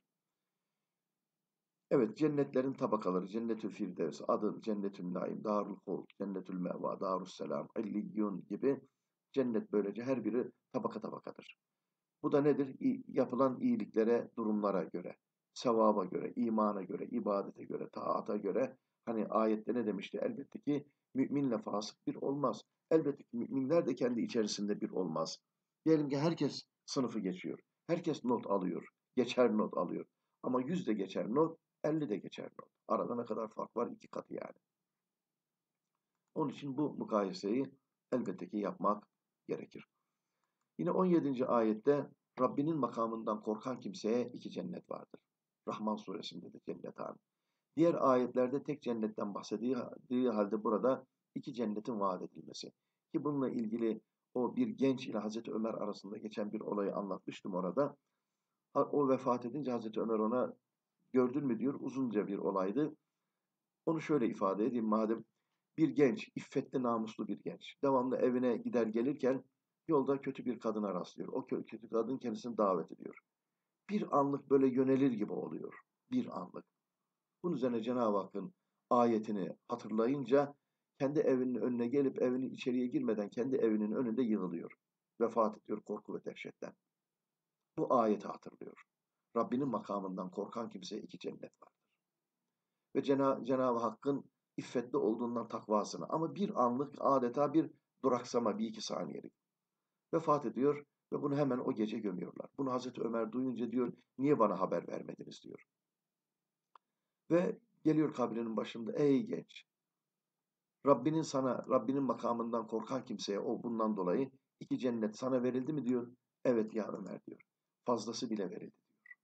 Evet, cennetlerin tabakaları, Cennetül Firdevs, Adın, Cennetül Naim, Darul Huld, Cennetül Meva, Darusselam, Elliyyun gibi cennet böylece her biri tabaka tabakadır. Bu da nedir? İ- yapılan iyiliklere, durumlara göre, sevaba göre, imana göre, ibadete göre, taata göre. Hani ayette ne demişti? Elbette ki müminle fasık bir olmaz. Elbette ki müminler de kendi içerisinde bir olmaz. Diyelim ki herkes sınıfı geçiyor. Herkes not alıyor. Geçer not alıyor. Ama yüz de geçer not, elli de geçer not. Arada ne kadar fark var? İki katı yani. Onun için bu mukayeseyi elbette ki yapmak gerekir. Yine on yedinci ayette Rabbinin makamından korkan kimseye iki cennet vardır. Rahman suresinde de cennetani. Diğer ayetlerde tek cennetten bahsedildiği halde burada iki cennetin vaat edilmesi. Ki bununla ilgili o bir genç ile Hazreti Ömer arasında geçen bir olayı anlatmıştım orada. O vefat edince Hazreti Ömer ona gördün mü diyor, uzunca bir olaydı. Onu şöyle ifade edeyim madem. Bir genç, iffetli, namuslu bir genç. Devamlı evine gider gelirken yolda kötü bir kadına rastlıyor. O kötü kadın kendisini davet ediyor. Bir anlık böyle yönelir gibi oluyor. Bir anlık. Bunun üzerine Cenab-ı Hakk'ın ayetini hatırlayınca kendi evinin önüne gelip evinin içeriye girmeden kendi evinin önünde yığılıyor. Vefat ediyor korku ve dehşetten. Bu ayeti hatırlıyor. Rabbinin makamından korkan kimseye iki cennet vardır. Ve Cena- Cenab-ı Hakk'ın iffetli olduğundan takvasını ama bir anlık adeta bir duraksama bir iki saniyelik vefat ediyor ve bunu hemen o gece gömüyorlar. Bunu Hazreti Ömer duyunca diyor niye bana haber vermediniz diyor. Ve geliyor kabrinin başında ey genç Rabbinin sana, Rabbinin makamından korkan kimseye o bundan dolayı iki cennet sana verildi mi diyor. Evet ya Ömer diyor. Fazlası bile verildi.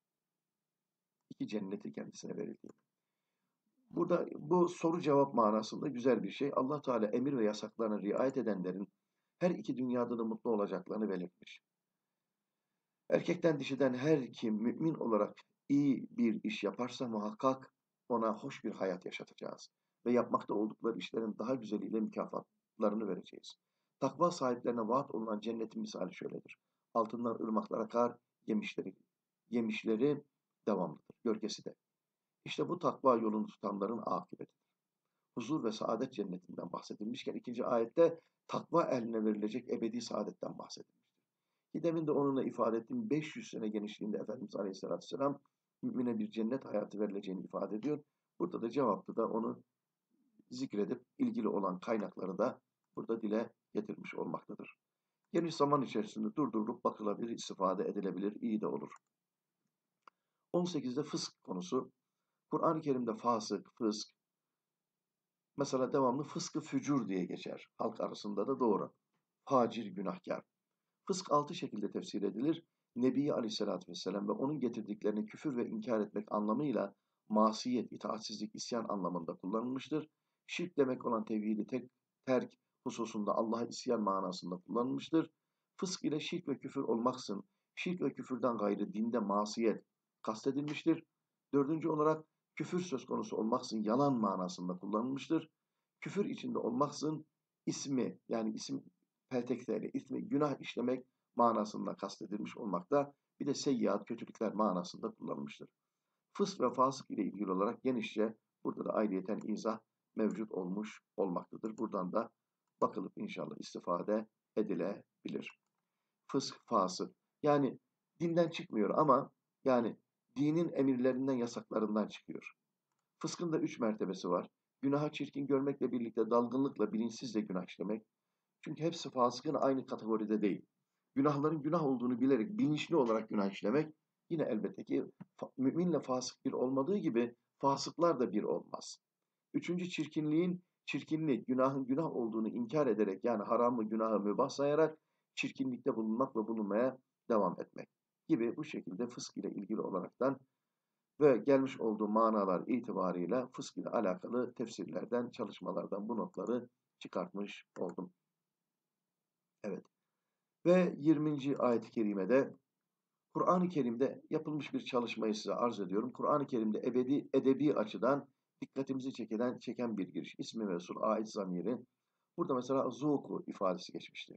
İki cenneti kendisine verildi. Burada bu soru cevap manasında güzel bir şey. Allah Teala emir ve yasaklarına riayet edenlerin her iki dünyada da mutlu olacaklarını belirtmiş. Erkekten dişiden her kim mümin olarak iyi bir iş yaparsa muhakkak ona hoş bir hayat yaşatacağız ve yapmakta oldukları işlerin daha güzeliyle mükafatlarını vereceğiz. Takva sahiplerine vaat olunan cennetin misali şöyledir. Altından ırmaklar akar, yemişleri, yemişleri devamlıdır, gölgesi de. İşte bu takva yolunu tutanların akıbeti. Huzur ve saadet cennetinden bahsedilmişken ikinci ayette takva ehline verilecek ebedi saadetten bahsedilmiştir. Ki demin de onunla ifade ettiğim beş yüz sene genişliğinde Efendimiz Aleyhisselatü Vesselam mümine bir cennet hayatı verileceğini ifade ediyor. Burada da cevapta da onu zikredip ilgili olan kaynakları da burada dile getirmiş olmaktadır. Geniş zaman içerisinde durdurulup bakılabilir, istifade edilebilir, iyi de olur. on sekizde fısk konusu. Kur'an-ı Kerim'de fasık, fısk, mesela devamlı fıskı fücur diye geçer. Halk arasında da doğru. Facir, günahkar. Fısk altı şekilde tefsir edilir. Nebi Aleyhisselatü Vesselam ve onun getirdiklerini küfür ve inkar etmek anlamıyla masiyet, itaatsizlik, isyan anlamında kullanılmıştır. Şirk demek olan tevhidi tek terk hususunda Allah'a isyan manasında kullanılmıştır. Fısk ile şirk ve küfür olmaksın, şirk ve küfürden gayrı dinde masiyet kastedilmiştir. Dördüncü olarak küfür söz konusu olmaksın yalan manasında kullanılmıştır. Küfür içinde olmaksın ismi yani isim peltekteyle ismi günah işlemek manasında kastedilmiş olmakta. Bir de seyyiat, kötülükler manasında kullanılmıştır. Fısk ve fasık ile ilgili olarak genişçe burada da ayrıyeten izah mevcut olmuş olmaktadır. Buradan da bakılıp inşallah istifade edilebilir. Fısk, fasık. Yani dinden çıkmıyor ama yani dinin emirlerinden, yasaklarından çıkıyor. Fıskın da üç mertebesi var. Günaha çirkin görmekle birlikte dalgınlıkla bilinçsizce günah işlemek. Çünkü hepsi fasıkın aynı kategoride değil. Günahların günah olduğunu bilerek bilinçli olarak günah işlemek yine elbette ki müminle fasık bir olmadığı gibi fasıklar da bir olmaz. Üçüncü çirkinliğin çirkinlik, günahın günah olduğunu inkar ederek yani haramı günahı mübah sayarak çirkinlikte bulunmak ve bulunmaya devam etmek gibi bu şekilde fısk ile ilgili olaraktan ve gelmiş olduğu manalar itibarıyla fısk ile alakalı tefsirlerden, çalışmalardan bu notları çıkartmış oldum. Evet. Ve yirminci ayet-i kerimede Kur'an-ı Kerim'de yapılmış bir çalışmayı size arz ediyorum. Kur'an-ı Kerim'de ebedi, edebi açıdan dikkatimizi çeken, çeken bir giriş. İsmi mesul, ait zamiri. Burada mesela zuku ifadesi geçmişti.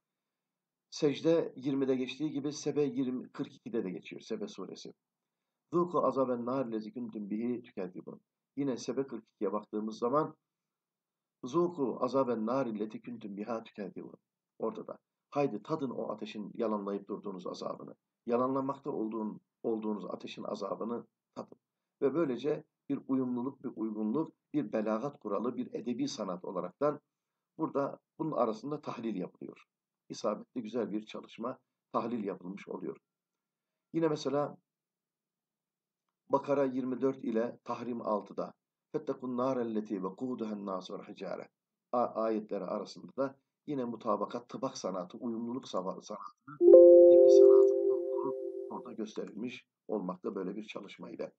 Secde yirmide geçtiği gibi Sebe yirmi, kırk ikide de geçiyor. Sebe suresi. Zuku azaben nar lezi kuntum bihi tükezzibun. Yine Sebe kırk ikiye baktığımız zaman Zuku azaben nar illeti kuntum biha tükezzibun. Orada da. Haydi tadın o ateşin yalanlayıp durduğunuz azabını. Yalanlamakta olduğun, olduğunuz ateşin azabını tadın. Ve böylece bir uyumluluk, bir uygunluk, bir belagat kuralı, bir edebi sanat olaraktan burada bunun arasında tahlil yapılıyor. İsabetli güzel bir çalışma, tahlil yapılmış oluyor. Yine mesela Bakara yirmi dört ile Tahrim altıda Fettekun nârelleti ve kûduhen nâs vel hicâre ayetleri arasında da yine mutabakat, tıbak sanatı, uyumluluk sanatı, edebi sanatının olduğu orada gösterilmiş olmakta böyle bir çalışmayla.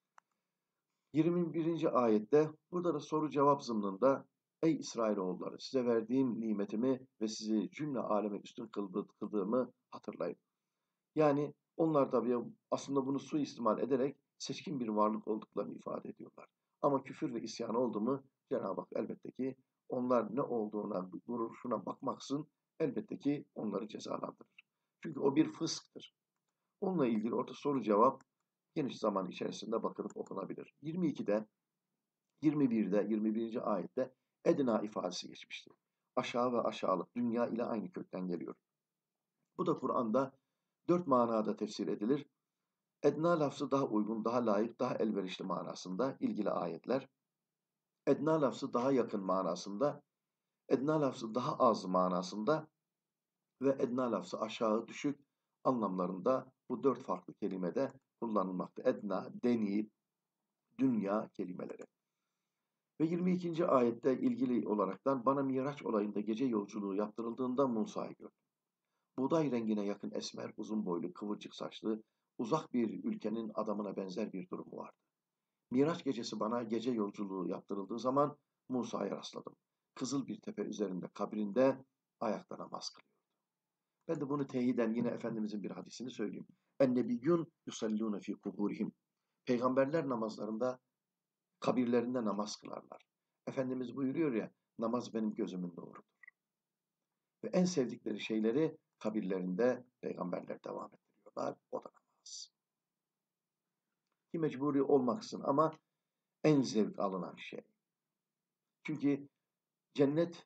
yirmi birinci ayette burada da soru cevap zımnında ey İsrailoğulları size verdiğim nimetimi ve sizi cümle aleme üstün kıldığımı hatırlayın. Yani onlar tabii aslında bunu suistimal ederek seçkin bir varlık olduklarını ifade ediyorlar. Ama küfür ve isyan oldu mu Cenab-ı Hak elbette ki onlar ne olduğuna, duruşuna bakmaksın elbette ki onları cezalandırır. Çünkü o bir fısktır. Onunla ilgili orta soru cevap geniş zaman içerisinde bakılıp okunabilir. yirmi ikide, yirmi birde, yirmi birinci ayette edna ifadesi geçmişti. Aşağı ve aşağılık dünya ile aynı kökten geliyor. Bu da Kur'an'da dört manada tefsir edilir. Edna lafzı daha uygun, daha layık, daha elverişli manasında ilgili ayetler. Edna lafzı daha yakın manasında, edna lafzı daha az manasında ve edna lafzı aşağı düşük anlamlarında bu dört farklı kelimede kullanılmakta. Edna, deni, dünya kelimeleri. Ve yirmi ikinci ayette ilgili olaraktan bana Miraç olayında gece yolculuğu yaptırıldığında Musa'yı gördüm. Buğday rengine yakın esmer, uzun boylu, kıvırcık saçlı, uzak bir ülkenin adamına benzer bir durumu vardı. Miraç gecesi bana gece yolculuğu yaptırıldığı zaman Musa'ya rastladım. Kızıl bir tepe üzerinde kabrinde ayakta namaz kılıyor. Ben de bunu teyiden yine Efendimizin bir hadisini söyleyeyim. Ennebiyyun yusallûne fî kuburihim. Peygamberler namazlarında kabirlerinde namaz kılarlar. Efendimiz buyuruyor ya, namaz benim gözümün nuru. Ve en sevdikleri şeyleri kabirlerinde peygamberler devam ettiriyorlar. O da namaz. Ki mecburi olmaksın ama en zevk alınan şey. Çünkü cennet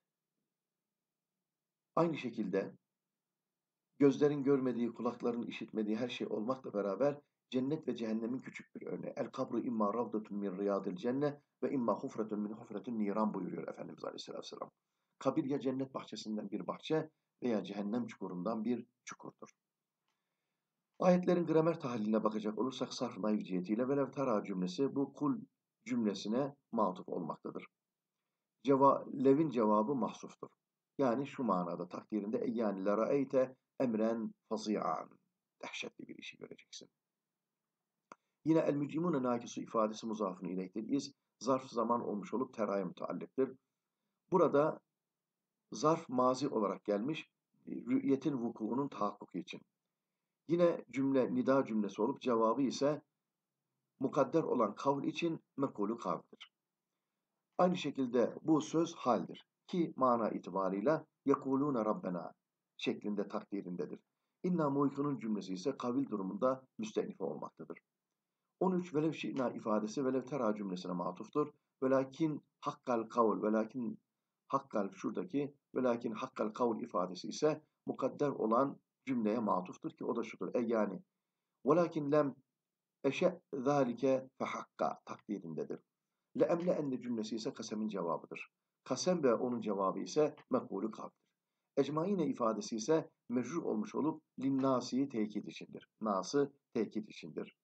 aynı şekilde gözlerin görmediği, kulakların işitmediği her şey olmakla beraber cennet ve cehennemin küçük bir örneği. El kabru imma ravdatun min riyadil cennet ve imma hufretun min hufretun niran buyuruyor Efendimiz Aleyhisselatü Vesselam. Kabir ya cennet bahçesinden bir bahçe veya cehennem çukurundan bir çukurdur. Ayetlerin gramer tahliline bakacak olursak sarf naivciyetiyle velev tara cümlesi bu kul cümlesine matuf olmaktadır. Ceva, lev'in cevabı mahsuftur. Yani şu manada takdirinde e yani la ra'eyte emren fazi'an. Dehşetli bir işi göreceksin. Yine el mücrimune nakisu ifadesi muzafın ileyhtir. İz zarf zaman olmuş olup teraya müteallıktır. Burada zarf mazi olarak gelmiş rü'yetin vukuunun tahakkuku için. Yine cümle nida cümlesi olup cevabı ise mukadder olan kavl için mekulü kavldir. Aynı şekilde bu söz haldir ki mana itibarıyla yekulûne rabbena şeklinde takdirindedir. İnna muhikûnun cümlesi ise kavil durumunda müstenife olmaktadır. on üç velev şi'na ifadesi velev tera cümlesine matuftur. Velakin hakkal kavl, velakin hakkal şuradaki velakin hakkal kavl ifadesi ise mukadder olan cümleye matuftur ki o da şudur. E yani velakin lem eşe zâlike fehakka takdirindedir. Le'emle'enne cümlesi ise kasemin cevabıdır. Kasem ve onun cevabı ise mekbulü kavldir. Ecmaine ifadesi ise mecrur olmuş olup linnâsiyi tekit içindir. Nası tekit içindir.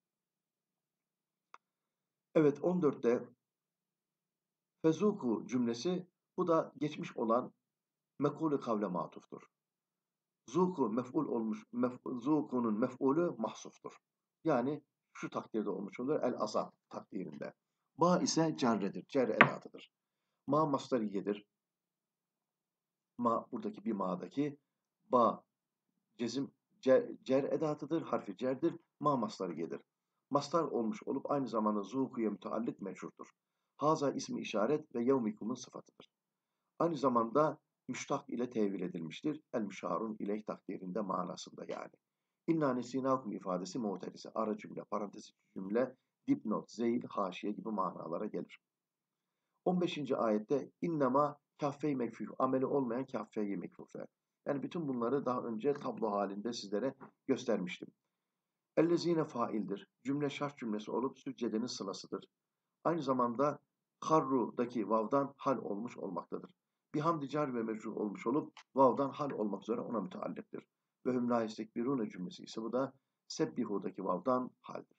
Evet on dörtte fezuku cümlesi bu da geçmiş olan mekbulü kavle matuftur. Zuku mef'ul olmuş, mef, zukunun mef'ulü mahsuftur. Yani şu takdirde olmuş olur el azap takdirinde. Ba ise cerredir, cer edatıdır. Ma masdariyedir. Ma buradaki bir ma'daki ba cezim cer, cer edatıdır, harfi cerdir. Ma masdariyedir. Mastar olmuş olup aynı zamanda zukuya müteallık meçhurdur. Haza ismi işaret ve yevmikumun sıfatıdır. Aynı zamanda müştak ile tevil edilmiştir. El müşarun ileyh takdirinde manasında yani. İnna nesinakum ifadesi mu'terize, ara cümle, parantez cümle, dipnot, zeyl, haşiye gibi manalara gelir. on beşinci ayette innema kaffe-i mekfuf, ameli olmayan kaffe-i mekfufe. Yani bütün bunları daha önce tablo halinde sizlere göstermiştim. Ellezine faildir. Cümle şart cümlesi olup süccedenin sılasıdır. Aynı zamanda karru'daki vav'dan hal olmuş olmaktadır. Bihamdi car ve mecrur olmuş olup vav'dan hal olmak üzere ona müteallıktır. Ve hüm la istekbirune cümlesi ise bu da sebbihu'daki vav'dan haldir.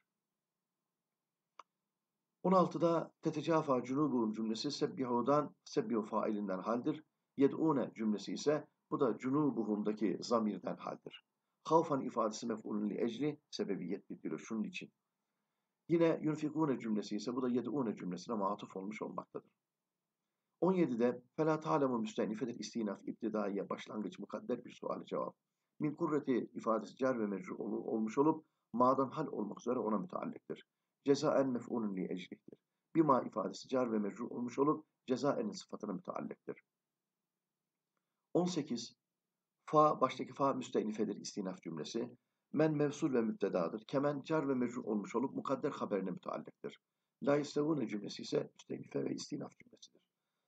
on altıda tetecafa cunubuhum cümlesi sebbihu'dan sebbihu failinden haldir. Yed'une cümlesi ise bu da cunubuhum'daki zamirden haldir. Havfan ifadesi mef'ulün li ecli sebebiyet bildiriyor şunun için. Yine yunfikune cümlesi ise bu da yed'une cümlesine matuf olmuş olmaktadır. on yedide fela ta'lemu müstenifedir istinaf iptidaiye başlangıç mukadder bir suali cevap. Min kurreti ifadesi cer ve mecrur olmuş olup ma'dan hal olmak üzere ona müteallıktır. Cezaen mef'ulün li eclihtir. Bima ifadesi cer ve mecrur olmuş olup cezaenin sıfatına müteallıktır. on sekiz fa baştaki fa müstenifedir istinaf cümlesi. Men mevsul ve mübtedadır. Kemen cer ve mecrur olmuş olup mukadder haberine müteallıktır. La yestevune cümlesi ise müstenife ve istinaf cümlesidir.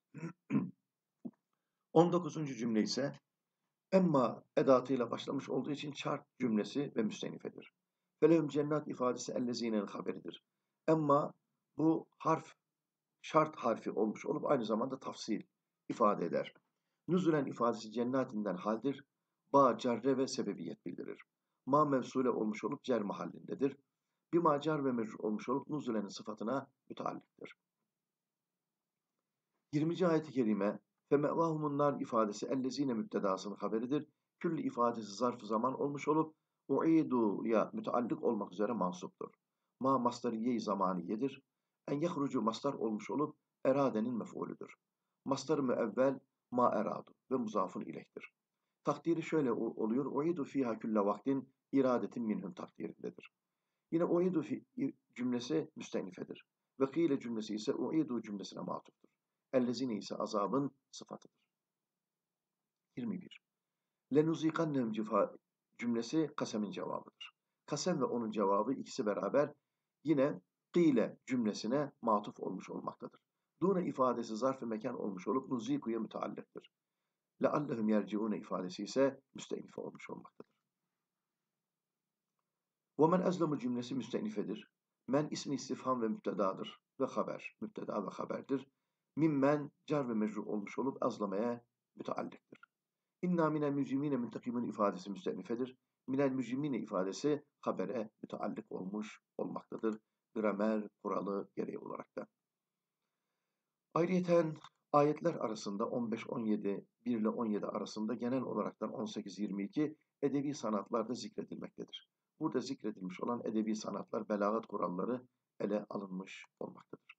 on dokuzuncu cümle ise emma edatıyla başlamış olduğu için şart cümlesi ve müstenifedir. Felehum cennet ifadesi ellezine'nin haberidir. Emma bu harf şart harfi olmuş olup aynı zamanda tafsil ifade eder. Nüzulen ifadesi cennetinden haldir. Ba cerre ve sebebiyet bildirir. Ma mevsule olmuş olup cer mahallindedir. Bima cer ve mecrur olmuş olup nüzulenin sıfatına müteallıktır. yirminci ayet-i kerime فَمَأْوَاهُمُ nar ifadesi ellezine müptedasının haberidir. Külli ifadesi zarf-ı zaman olmuş olup u'idu'ya müteallık olmak üzere mansuptur. Ma masdariye-i zamaniyedir. En yehrucu masdar olmuş olup eradenin mef'ulüdür. Masdar-ı müevvel ma eradu ve muzafun ileyhtir. Takdiri şöyle oluyor. U'idu fiha külle vaktin iradetin minhum takdirindedir. Yine u'idu fi cümlesi müstenifedir. Ve kıyle cümlesi ise u'idu cümlesine matuftur. Ellezine ise azabın sıfatıdır. yirmi bir. Lenuzikannehum cifa cümlesi kasemin cevabıdır. Kasem ve onun cevabı ikisi beraber yine kıyle cümlesine matuf olmuş olmaktadır. Dune ifadesi zarf-ı mekan olmuş olup nuzikuya müteallıktır. Leallehum yerciune ifadesi ise müstenife olmuş olmaktadır. وَمَنْ ezlemu cümlesi müstenifedir. Men ismi istifham ve müptedadır ve haber. Müpteda ve haberdir. Mimmen car ve mecrur olmuş olup azlamaya müteallıktır. İnna minel mücrimine müntekimin ifadesi müstenifedir. Minel mücrimine ifadesi habere müteallık olmuş olmaktadır. Gramer kuralı gereği olarak da. Ayrıyeten ayetler arasında on beş on yedi, bir ile on yedi arasında genel olaraktan on sekiz yirmi iki edebi sanatlarda zikredilmektedir. Burada zikredilmiş olan edebi sanatlar, belagat kuralları ele alınmış olmaktadır.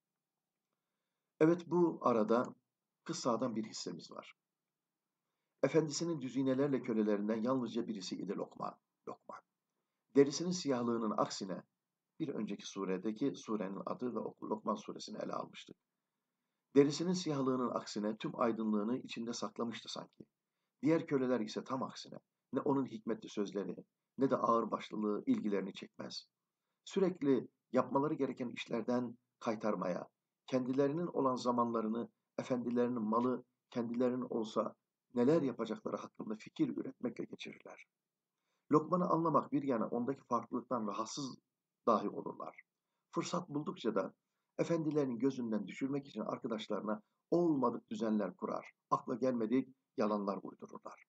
Evet, bu arada kıssadan bir hissemiz var. Efendisinin düzinelerle kölelerinden yalnızca birisi idi Lokman. Lokman. Derisinin siyahlığının aksine bir önceki suredeki surenin adı ve Lokman suresini ele almıştık. Derisinin siyahlığının aksine tüm aydınlığını içinde saklamıştı sanki. Diğer köleler ise tam aksine ne onun hikmetli sözleri ne de ağırbaşlılığı ilgilerini çekmez. Sürekli yapmaları gereken işlerden kaytarmaya, kendilerinin olan zamanlarını, efendilerinin malı kendilerinin olsa neler yapacakları hakkında fikir üretmekle geçirirler. Lokman'ı anlamak bir yana ondaki farklılıktan rahatsız dahi olurlar. Fırsat buldukça da efendilerinin gözünden düşürmek için arkadaşlarına olmadık düzenler kurar, akla gelmedik yalanlar uydururlar.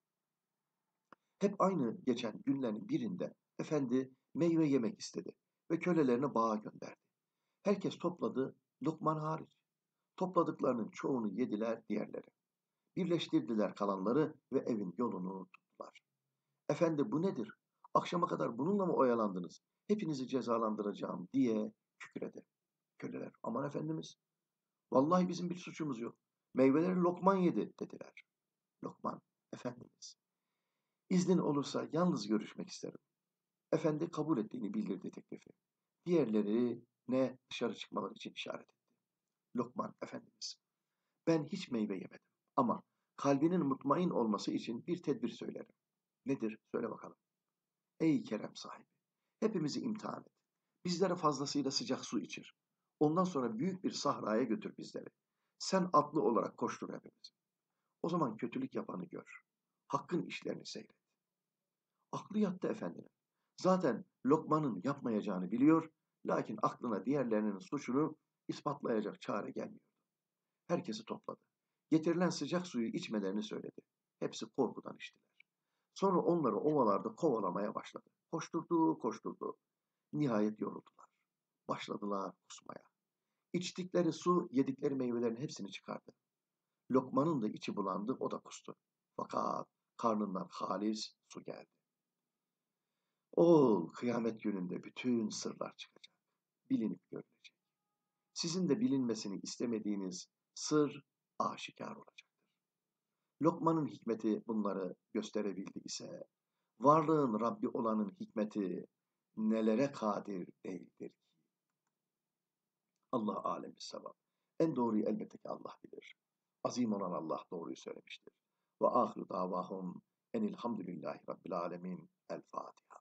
Hep aynı geçen günlerin birinde efendi meyve yemek istedi ve kölelerini bağa gönderdi. Herkes topladı, Lokman hariç. Topladıklarının çoğunu yediler diğerleri. Birleştirdiler kalanları ve evin yolunu tuttular. Efendi bu nedir? Akşama kadar bununla mı oyalandınız? Hepinizi cezalandıracağım diye kükredi. Köleler, aman efendimiz, vallahi bizim bir suçumuz yok. Meyveleri Lokman yedi dediler. Lokman, efendimiz, iznin olursa yalnız görüşmek isterim. Efendi kabul ettiğini bildirdi teklifi. Diğerlerine dışarı çıkmaları için işaret etti. Lokman, efendimiz, ben hiç meyve yemedim ama kalbinin mutmain olması için bir tedbir söylerim. Nedir? Söyle bakalım. Ey kerem sahibi, hepimizi imtihan et. Bizlere fazlasıyla sıcak su içir. Ondan sonra büyük bir sahraya götür bizleri. Sen atlı olarak koştur hepimizi. O zaman kötülük yapanı gör. Hakkın işlerini seyret. Aklı yattı efendinin. Zaten Lokman'ın yapmayacağını biliyor, lakin aklına diğerlerinin suçunu ispatlayacak çare gelmiyordu. Herkesi topladı. Getirilen sıcak suyu içmelerini söyledi. Hepsi korkudan içtiler. Sonra onları ovalarda kovalamaya başladı. Koşturdu, koşturdu. Nihayet yoruldular. Başladılar kusmaya. İçtikleri su, yedikleri meyvelerin hepsini çıkardı. Lokman'ın da içi bulandı, o da kustu. Fakat karnından halis su geldi. Oğul, kıyamet gününde bütün sırlar çıkacak. Bilinip görülecek. Sizin de bilinmesini istemediğiniz sır aşikar olacaktır. Lokman'ın hikmeti bunları gösterebildi ise, varlığın Rabbi olanın hikmeti nelere kadir değildir ki? Allah alemi sevap. En doğruyu elbette ki Allah bilir. Azim olan Allah doğruyu söylemiştir. Ve ahiru davahum enilhamdülillahi rabbil alemin. El Fatiha.